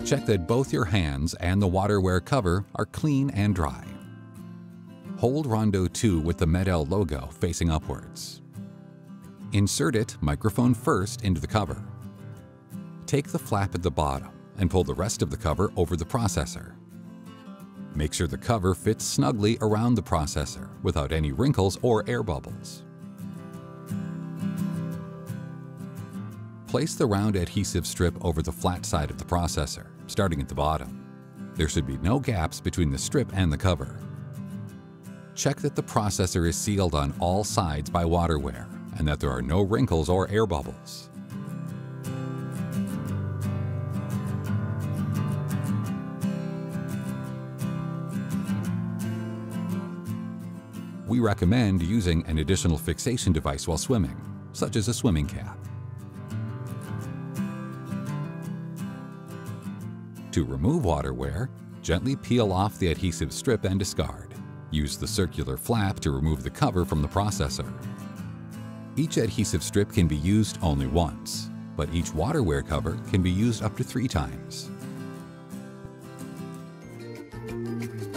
Check that both your hands and the WaterWear cover are clean and dry. Hold Rondo 2 with the Med-El logo facing upwards. Insert it, microphone first, into the cover. Take the flap at the bottom and pull the rest of the cover over the processor. Make sure the cover fits snugly around the processor without any wrinkles or air bubbles. Place the round adhesive strip over the flat side of the processor, starting at the bottom. There should be no gaps between the strip and the cover. Check that the processor is sealed on all sides by WaterWear and that there are no wrinkles or air bubbles. We recommend using an additional fixation device while swimming, such as a swimming cap. To remove WaterWear, gently peel off the adhesive strip and discard. Use the circular flap to remove the cover from the processor. Each adhesive strip can be used only once, but each WaterWear cover can be used up to 3 times.